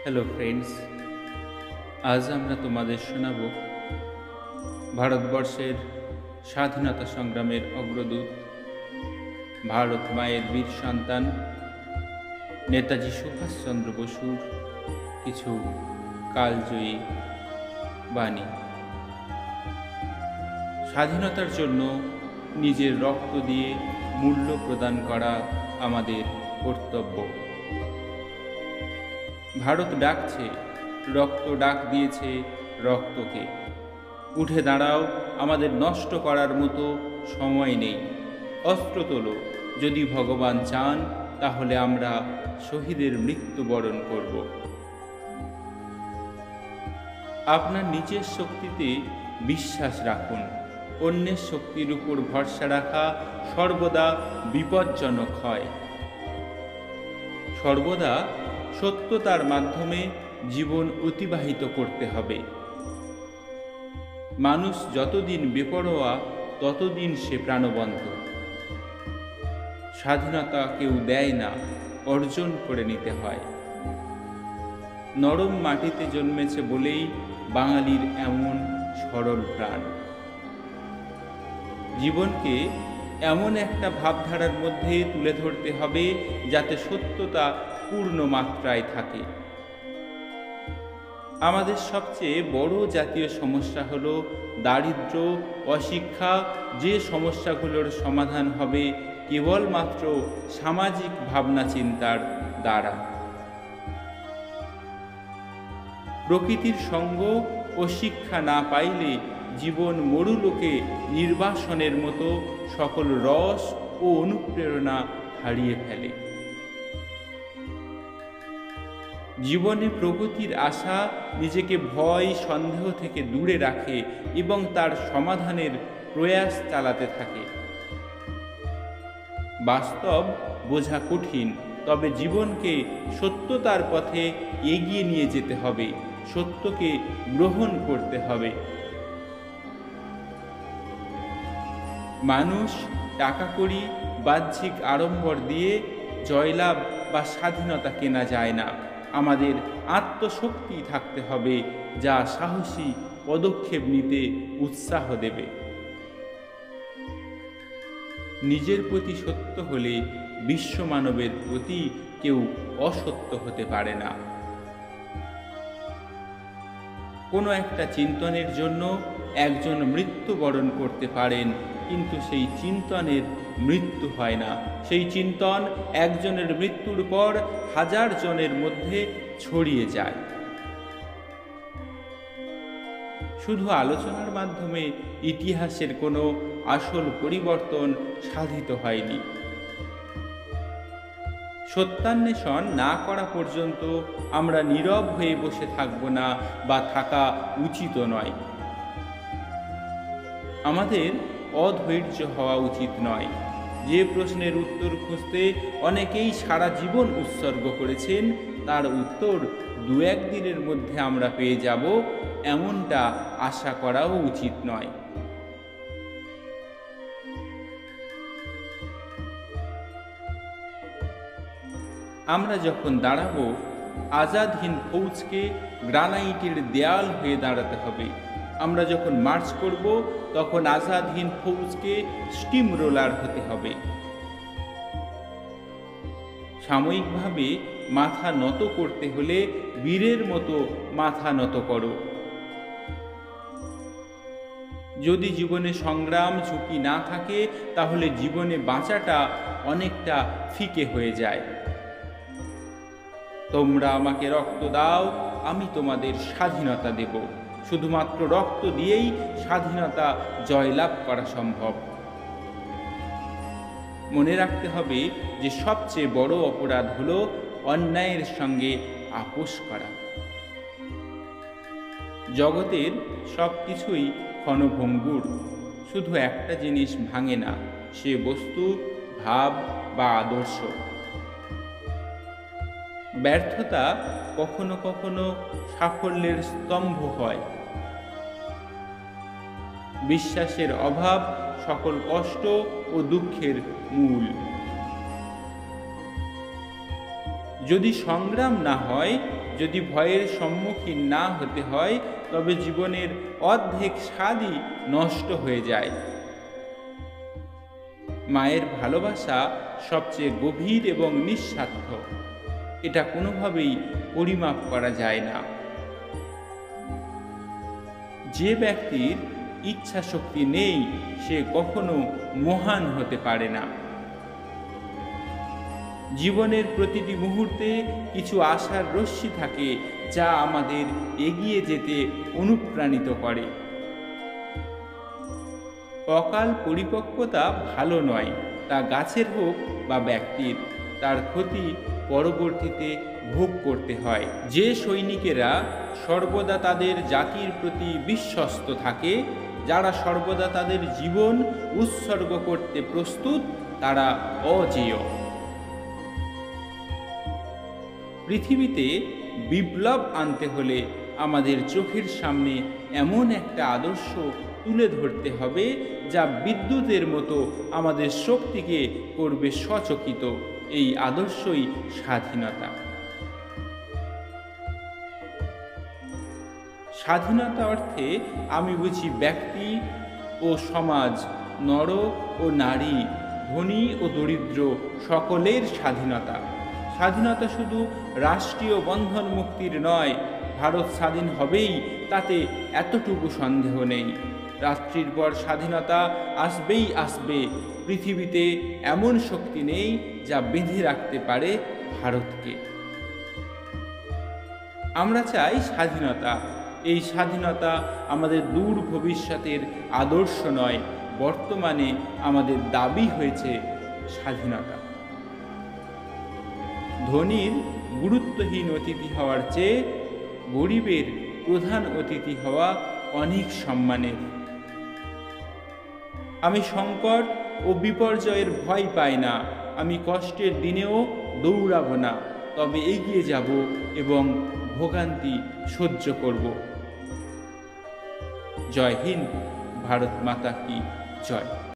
Hello friends, আজ আমরা তোমাদের শোনাব ভারতবর্ষের স্বাধীনতা সংগ্রামের অগ্রদূত, ভারত মায়ের বীর সন্তান নেতাজি সুভাষচন্দ্র বসুর কিছু কালজয়ী বাণী। স্বাধীনতার জন্য নিজের রক্ত দিয়ে মূল্য প্রদান করা আমাদের কর্তব্য। ভারত ডাকছে, রক্ত ডাক দিয়েছে রক্তকে। উঠে দাঁড়াও, আমাদের নষ্ট করার মতো সময় নেই। অস্ত্র তোলো, যদি ভগবান চান তাহলে আমরা শহীদের মৃত্যুবরণ করব। আপনার নিজের শক্তিতে বিশ্বাস রাখুন। অন্যের শক্তির উপর ভরসা রাখা সর্বদা বিপজ্জনক হয়। সর্বদা সত্যতার মাধ্যমে জীবন অতিবাহিত করতে হবে। মানুষ যতদিন বেপরোয়া ততদিন সে প্রাণবন্ত। স্বাধীনতা কেউ দেয় না, অর্জন করে নিতে হয়। নরম মাটিতে জন্মেছে বলেই বাঙালির এমন সরল প্রাণ। জীবনকে এমন একটা ভাবধারার মধ্যে তুলে ধরতে হবে যাতে সত্যতা পূর্ণ মাত্রায় থাকে। আমাদের সবচেয়ে বড় জাতীয় সমস্যা হলো দারিদ্র্য, অশিক্ষা। যে সমস্যাগুলোর সমাধান হবে কেবলমাত্র সামাজিক ভাবনা চিন্তার দ্বারা। প্রকৃতির সঙ্গ ও শিক্ষা না পাইলে জীবন মরুলোকে নির্বাসনের মতো সকল রস ও অনুপ্রেরণা হারিয়ে ফেলে। জীবনে প্রগতির আশা নিজেকে ভয় সন্দেহ থেকে দূরে রাখে এবং তার সমাধানের প্রয়াস চালাতে থাকে। বাস্তব বোঝা কঠিন, তবে জীবনকে সত্যতার পথে এগিয়ে নিয়ে যেতে হবে। সত্যকে গ্রহণ করতে হবে। মানুষ টাকা কড়ি, বাহ্যিক আড়ম্বর দিয়ে জয়লাভ বা স্বাধীনতা কেনা যায় না। আমাদের আত্মশক্তি থাকতে হবে, যা সাহসী পদক্ষেপ নিতে উৎসাহ দেবে। নিজের প্রতি সত্য হলে বিশ্ব মানবের প্রতি কেউ অসত্য হতে পারে না। কোনো একটা চিন্তনের জন্য একজন মৃত্যুবরণ করতে পারেন, কিন্তু সেই চিন্তনের মৃত্যু হয় না। সেই চিন্তন একজনের মৃত্যুর পর হাজার জনের মধ্যে ছড়িয়ে যায়। শুধু আলোচনার মাধ্যমে ইতিহাসের কোনো আসল পরিবর্তন সাধিত হয়নি। সত্যান্বেষণ না করা পর্যন্ত আমরা নীরব হয়ে বসে থাকব না, বা থাকা উচিত নয়। আমাদের অধৈর্য হওয়া উচিত নয়। যে প্রশ্নের উত্তর খুঁজতে অনেকেই সারা জীবন উৎসর্গ করেছেন, তার উত্তর দু একদিনের মধ্যে আমরা পেয়ে যাব, এমনটা আশা করাও উচিত নয়। আমরা যখন দাঁড়াবো, আজাদ হিন্দ ফৌজকে গ্রানাইটের দেয়াল হয়ে দাঁড়াতে হবে। আমরা যখন মার্চ করব, তখন আজাদ হিন্দ ফৌজকে স্টিম রোলার হতে হবে। সাময়িকভাবে মাথা নত করতে হলে বীরের মতো মাথা নত করো। যদি জীবনে সংগ্রাম ঝুঁকি না থাকে, তাহলে জীবনে বাঁচাটা অনেকটা ফিকে হয়ে যায়। তোমরা আমাকে রক্ত দাও, আমি তোমাদের স্বাধীনতা দেব। শুধুমাত্র রক্ত দিয়েই স্বাধীনতা জয়লাভ করা সম্ভব। মনে রাখতে হবে যে সবচেয়ে বড় অপরাধ হলো অন্যায়ের সঙ্গে আপোষ করা। জগতের সব কিছুই ক্ষণভঙ্গুর। শুধু একটা জিনিস ভাঙে না, সে বস্তু, ভাব বা আদর্শ। ব্যর্থতা কখনো কখনো সাফল্যের স্তম্ভ হয়। বিশ্বাসের অভাব সকল কষ্ট ও দুঃখের মূল। যদি সংগ্রাম না হয়, যদি ভয়ের সম্মুখীন না হতে হয় তবে জীবনের অর্ধেক স্বাদই নষ্ট হয়ে যায়। মায়ের ভালোবাসা সবচেয়ে গভীর এবং নিঃস্বার্থ, এটা কোনোভাবেই পরিমাপ করা যায় না। যে ব্যক্তির ইচ্ছা শক্তি নেই সে কখনো মহান হতে পারে না। জীবনের প্রতিটি মুহূর্তে কিছু আশার রশ্মি থাকে যা আমাদের এগিয়ে যেতে অনুপ্রাণিত করে। অকাল পরিপক্কতা ভালো নয়, তা গাছের হোক বা ব্যক্তির, তার ক্ষতি পরবর্তীতে ভোগ করতে হয়। যে সৈনিকেরা সর্বদা তাদের জাতির প্রতি বিশ্বস্ত থাকে, যারা সর্বদা তাদের জীবন উৎসর্গ করতে প্রস্তুত, তারা অজেয়। পৃথিবীতে বিপ্লব আনতে হলে আমাদের চোখের সামনে এমন একটা আদর্শ তুলে ধরতে হবে যা বিদ্যুতের মতো আমাদের শক্তিকে করবে সচকিত। এই আদর্শই স্বাধীনতা। স্বাধীনতা অর্থে আমি বুঝি ব্যক্তি ও সমাজ, নর ও নারী, ধনী ও দরিদ্র সকলের স্বাধীনতা। স্বাধীনতা শুধু রাষ্ট্রীয় বন্ধন মুক্তির নয়, ভারত স্বাধীন হবেই তাতে এতটুকু সন্দেহ নেই। রাত্রির পর স্বাধীনতা আসবেই আসবে। পৃথিবীতে এমন শক্তি নেই যা বেঁধে রাখতে পারে ভারতকে। আমরা চাই স্বাধীনতা। এই স্বাধীনতা আমাদের দূর ভবিষ্যতের আদর্শ নয়, বর্তমানে আমাদের দাবি হয়েছে স্বাধীনতা। ধনীর গুরুত্বহীন অতিথি হওয়ার চেয়ে গরিবের প্রধান অতিথি হওয়া অনেক সম্মানের। আমি সংকট ও বিপর্যয়ের ভয় পাই না। আমি কষ্টের দিনেও দৌড়াবো না, তবে এগিয়ে যাব এবং ভোগান্তি সহ্য করব। জয় হিন্দ। ভারত মাতা কি জয়।